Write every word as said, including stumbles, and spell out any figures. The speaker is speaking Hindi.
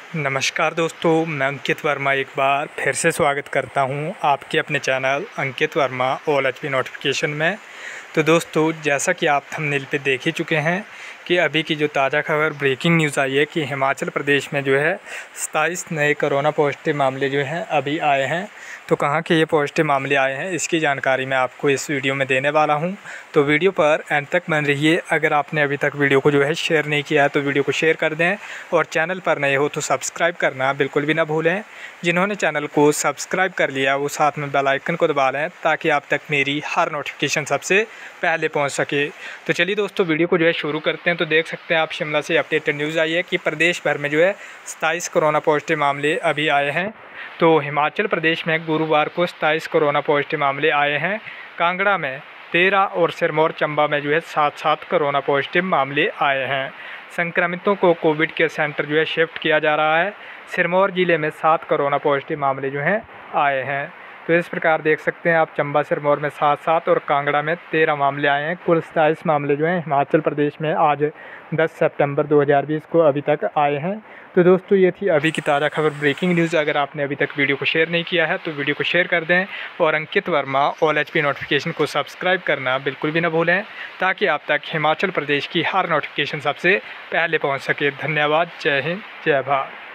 नमस्कार दोस्तों, मैं अंकित वर्मा एक बार फिर से स्वागत करता हूं आपके अपने channel Ankit Verma all HP notification में। तो दोस्तों, जैसा कि आप थंबनेल पे देख ही चुके हैं कि अभी की जो ताज़ा खबर ब्रेकिंग न्यूज़ आई है कि हिमाचल प्रदेश में जो है सताईस नए कोरोना पॉजिटिव मामले जो हैं अभी आए हैं। तो कहाँ के ये पॉजिटिव मामले आए हैं, इसकी जानकारी मैं आपको इस वीडियो में देने वाला हूं। तो वीडियो पर एंड तक बने रहिए। अगर आपने अभी तक वीडियो को जो है शेयर नहीं किया है तो वीडियो को शेयर कर दें, और चैनल पर नए हो तो सब्सक्राइब करना बिल्कुल भी ना भूलें। जिन्होंने चैनल को सब्सक्राइब कर लिया वो साथ में बेल आइकन को दबा लें ताकि आप तक मेरी हर नोटिफिकेशन सबसे पहले पहुंच सके। तो चलिए दोस्तों, वीडियो को जो है शुरू करते हैं। तो देख सकते हैं आप, शिमला से अपडेटेड न्यूज़ आई है कि प्रदेश भर में जो है सताईस कोरोना पॉजिटिव मामले अभी आए हैं। तो हिमाचल प्रदेश में गुरुवार को सताईस कोरोना पॉजिटिव मामले आए हैं। कांगड़ा में तेरह और सिरमौर चंबा में जो है सात सात कोरोना पॉजिटिव मामले आए हैं। संक्रमितों को कोविड केयर सेंटर जो है शिफ्ट किया जा रहा है। सिरमौर ज़िले में सात कोरोना पॉजिटिव मामले जो हैं आए हैं। तो इस प्रकार देख सकते हैं आप, चंबा सिरमौर में सात सात और कांगड़ा में तेरह मामले आए हैं। कुल सताईस मामले जो हैं हिमाचल प्रदेश में आज दस सितंबर दो हज़ार बीस को अभी तक आए हैं। तो दोस्तों, ये थी अभी की ताज़ा खबर ब्रेकिंग न्यूज़। अगर आपने अभी तक वीडियो को शेयर नहीं किया है तो वीडियो को शेयर कर दें, और Ankit Verma all HP notification को सब्सक्राइब करना बिल्कुल भी ना भूलें ताकि आप तक हिमाचल प्रदेश की हर नोटिफिकेशन सबसे पहले पहुँच सके। धन्यवाद। जय हिंद, जय भारत।